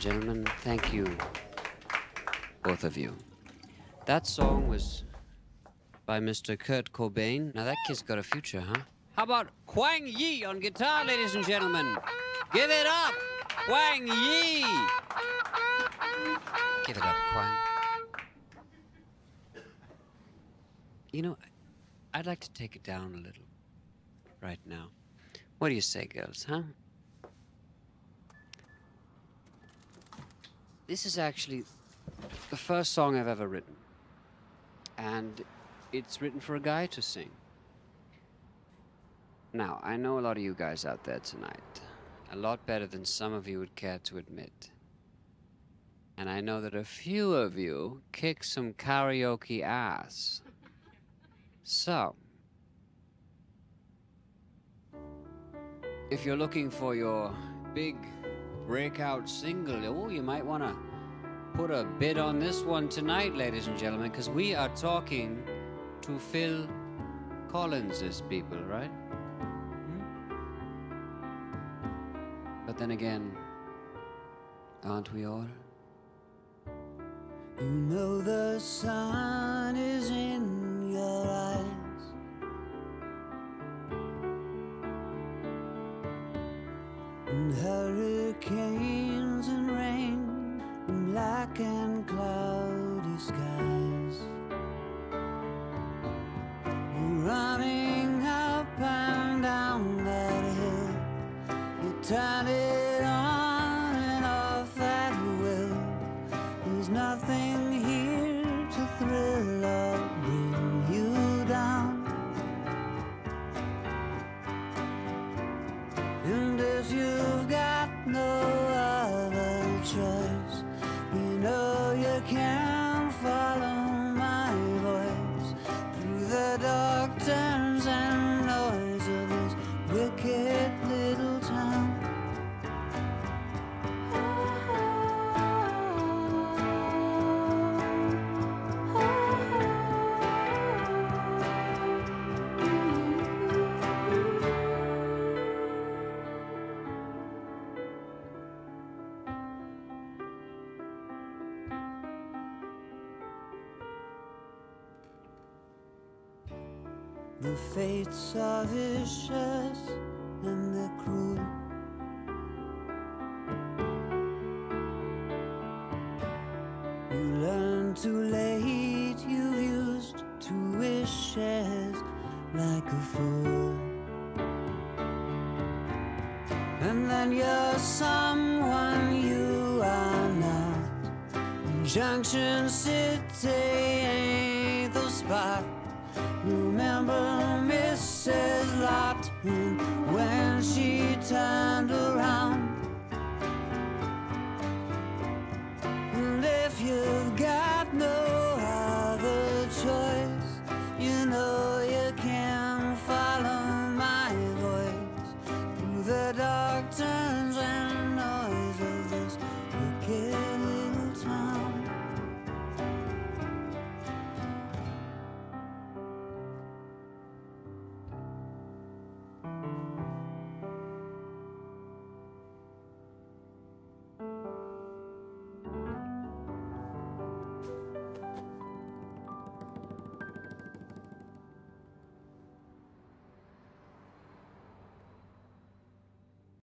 gentlemen. Thank you, both of you. That song was by Mr. Kurt Cobain. Now that kid's got a future, huh? How about Kwang Yi on guitar, ladies and gentlemen? Give it up, Kwang Yi! Give it up, Kwang. You know, I'd like to take it down a little right now. What do you say, girls, huh? This is actually the first song I've ever written. And it's written for a guy to sing. Now, I know a lot of you guys out there tonight. A lot better than some of you would care to admit. And I know that a few of you kick some karaoke ass. So, if you're looking for your big breakout single, oh, you might want to put a bid on this one tonight, ladies and gentlemen, because we are talking to Phil Collins's people, right? But then again, aren't we all? You know the sun is in your eyes, and hurricanes and rain and black and cloudy skies. You're running up and down that hill, you turn it on and off at will. There's nothing here to thrill or bring you down. And if you've got no other choice, you know you can follow my voice through the dark turns and noise of this wicked little town. The fates are vicious and they're cruel. You learn too late, you used two wishes like a fool. And then you're someone you are not. Junction City ain't the spot. Remember Mrs. Lawton when she turned around